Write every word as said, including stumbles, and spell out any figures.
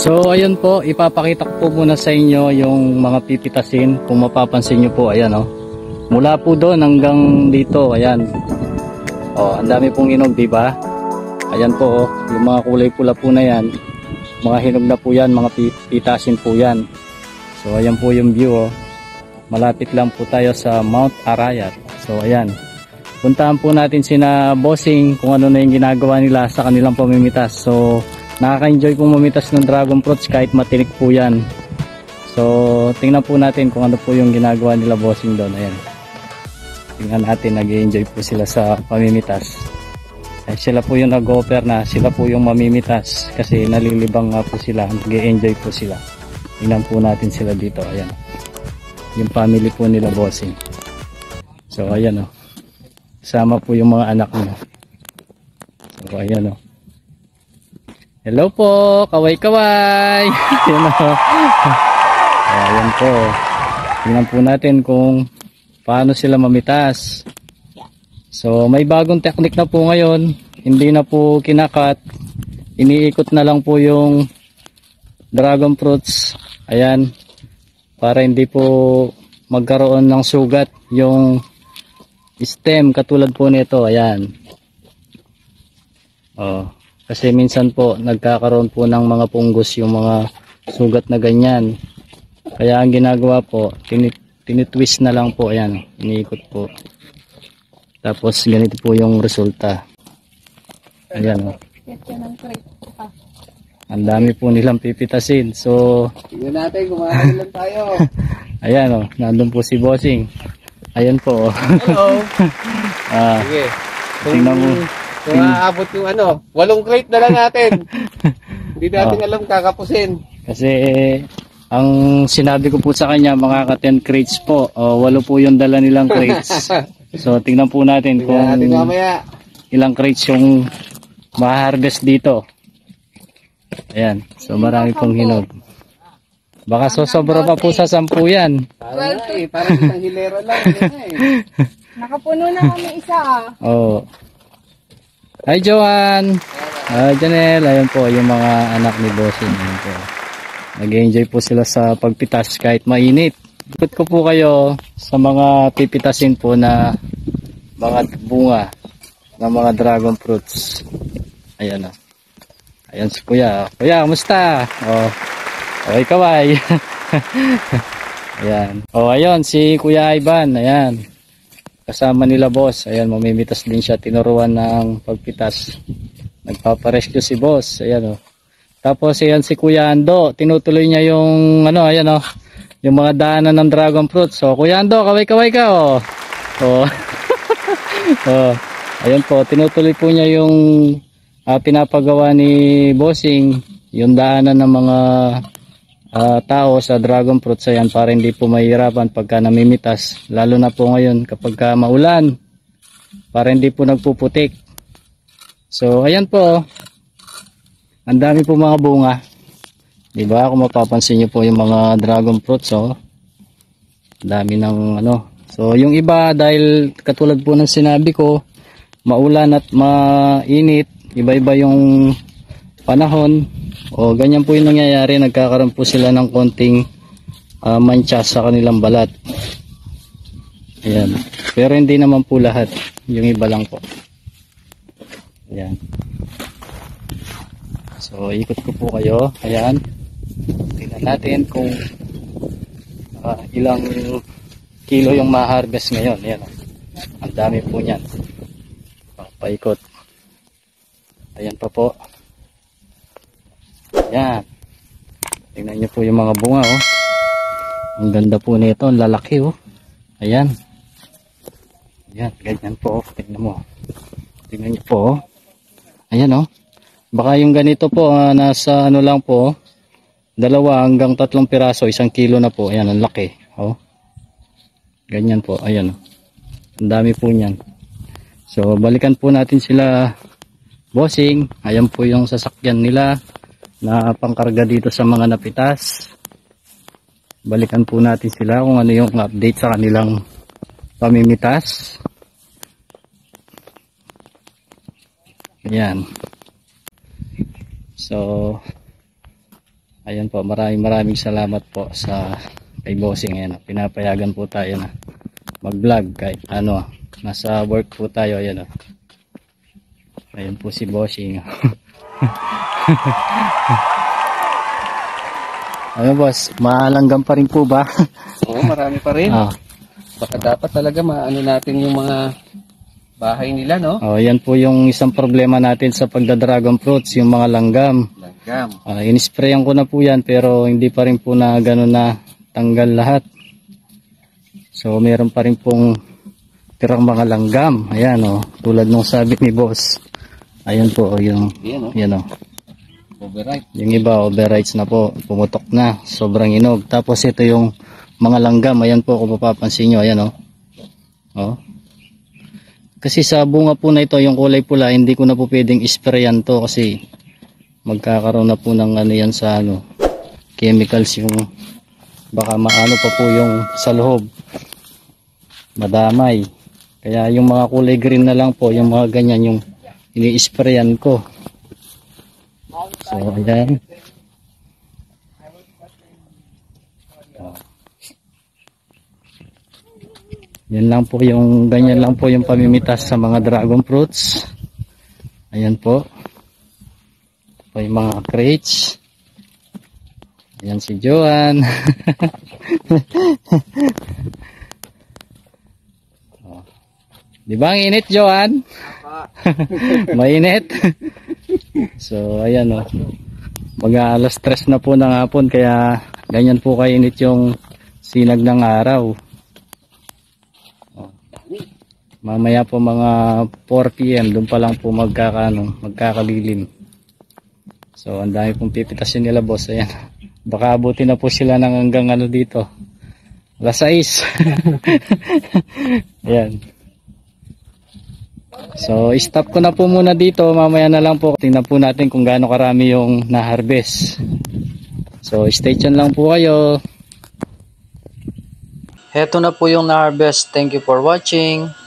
So ayun po, ipapakita ko po muna sa inyo yung mga pipitasin. Kung mapapansin nyo po, ayan oh. Mula po doon hanggang dito, ayan. Oh, ang dami pong hinog, di ba? Ayan po oh, yung mga kulay pula po na yan. Mga hinog na po yan, mga pitasin po yan. So ayan po yung view oh. Malapit lang po tayo sa Mount Arayat. So ayan. Puntahan po natin sina Bossing kung ano na yung ginagawa nila sa kanilang pamimitas. So nakaka-enjoy pong mamitas ng dragon fruits kahit matinik po yan. So tingnan po natin kung ano po yung ginagawa nila Bossing doon. Ayan. Tingnan natin, nag-enjoy po sila sa pamimitas. Ay, sila po yung nag-offer na, sila po yung mamimitas kasi nalilibang nga po sila, nag-enjoy po sila. Tingnan po natin sila dito. Ayan. Yung family po nila Bossing. So ayan o. Oh. Kasama po yung mga anak niya. So ayan o. Oh. Hello po, kaway-kaway. Ayan o. Ayan po. Tingnan po natin kung paano sila mamitas. So may bagong technique na po ngayon. Hindi na po kinakat. Iniikot na lang po yung dragon fruits. Ayan. Para hindi po magkaroon ng sugat yung stem katulad po nito. Ayan. Oh. Kasi minsan po nagkakaroon po ng mga punggos yung mga sugat na ganyan. Kaya ang ginagawa po, tinit tinitwist na lang po. Ayan, iniikot po. Tapos ganito po yung resulta. Ayan o. Oh. Ang dami po nilang pipitasin. So, tingnan natin, kumain lang tayo. Ayan o, oh, nandun po si Bossing. Ayan po. Oh. Hello. Ah, sige. Tingnan mo. Kung aabot yung ano, walong crate na lang natin. Hindi natin oh. alam kakapusin. Kasi ang sinabi ko po sa kanya, mga ka ten crates po. O, walo po yung dala nilang crates. So tingnan po natin tingnan kung natin mamaya ilang crates yung ma-harvest dito. Ayan. So marami pong hinog. Baka sosobra pa po sa sampu yan. Parang eh, parang isang hilera lang. Eh. Nakapuno na kami isa ah. Oh. Hi Joanne. Hi Janelle. Ayan po yung mga anak ni Bossing. Ayan po. Nag-enjoy po sila sa pagpitas kahit mainit. Ikot ko po kayo sa mga pipitasin po na mga bunga ng mga dragon fruits. Ayan o. Ayan si Kuya. Kuya, kamusta? Oh. Okay, kaway. Ayan. Oh, ayun si Kuya Ivan. Ayan. Kasama nila boss. Ayan, mamimitas din siya. Tinuruan ng pagpitas. Nagpaparescue si boss. Ayan o. Tapos ayan si Kuya Ando. Tinutuloy niya yung ano, ayan o. Yung mga daanan ng dragon fruit. So, Kuya Ando, kaway-kaway ka o. Oh. Oh. Ayan po, tinutuloy po niya yung uh, pinapagawa ni Bossing. Yung daanan ng mga uh, tao sa dragon fruits. Ayan, para hindi po mahirapan pagka namimitas. Lalo na po ngayon kapag ka maulan. Para hindi po nagpuputik. So, ayan po. Ang dami po mga bunga. Diba? Kung mapapansin nyo po yung mga dragon fruits. Oh. Dami ng ano. So, yung iba dahil katulad po ng sinabi ko, maulan at mainit. Iba-iba yung panahon. O ganyan po yung nangyayari. Nagkakaroon po sila ng konting uh, mancha sa kanilang balat. Ayan. Pero hindi naman po lahat. Yung iba lang po. Ayan. So, ikot ko po kayo. Ayan. Tingnan natin kung uh, ilang kilo yung ma-harvest ngayon. Ayan. Ang dami po niyan. Paikot. Ayan pa po. Ayan. Tingnan nyo po yung mga bunga. Oh. Ang ganda po nito. Ang lalaki. Oh. Ayan. Ayan. Ganyan po. Oh. Tingnan mo. Tingnan nyo po. Oh. Ayan oh. Baka yung ganito po, uh, nasa ano lang po, dalawa hanggang tatlong piraso, isang kilo na po. Ayan, ang laki. Oh. Ganyan po, ayan. Ang dami po niyan. So, balikan po natin sila Bossing. Ayan po yung sasakyan nila na pangkarga dito sa mga napitas. Balikan po natin sila kung ano yung update sa kanilang pamimitas. Ayan. So, Ayan po, maraming maraming salamat po sa kay Bossing. Ayan, pinapayagan po tayo na mag-vlog kahit ano, nasa work po tayo. Ayan, oh. Ayan po si Bossing. Ano boss, maalanggam pa rin po ba? Oo, marami pa rin. Ah. Baka dapat talaga maano natin yung mga bahay nila, no? Oh, yan po yung isang problema natin sa pagda-dragon fruits, yung mga langgam. Langgam. Uh, in-sprayan ko na po yan pero hindi pa rin po na gano'n na tanggal lahat. So meron pa rin pong tirang mga langgam. Ayan oh, tulad nung sabi ni boss. Ayun po, oh, yung, Yan, oh. yan oh. Overripe. Yung iba, overrides na po, pumutok na, sobrang inog. Tapos ito yung mga langgam, ayan po kung mapapansin nyo, ayan oh. Oh. Kasi sa bunga po na ito, yung kulay pula, hindi ko na po pwedeng isprayan to kasi magkakaroon na po ng ano yan sa ano, chemicals yung baka maano pa po yung sa loob. Madamay. Kaya yung mga kulay green na lang po, yung mga ganyan yung ini-sprayan ko. So, ayan. Yan lang po yung, ganyan lang po yung pamimitas sa mga dragon fruits. Ayan po. Po yung mga crates. Ayan si Joan. Oh. Di ba ang init, Joan? Mainit. So ayan o, mga alas tres na po ng hapon kaya ganyan po kainit yung sinag ng araw. O, mamaya po mga four p m doon pa lang po magkakano, magkakalilim. So ang dami pong pipitasin nila boss. Ayan, baka abutin na po sila ng hanggang ano dito, alas sais. Ayan. So stop ko na po muna dito, mamaya na lang po tingnan po natin kung gaano karami yung na-harvest. So stay tuned lang po kayo. Heto na po yung na-harvest. Thank you for watching.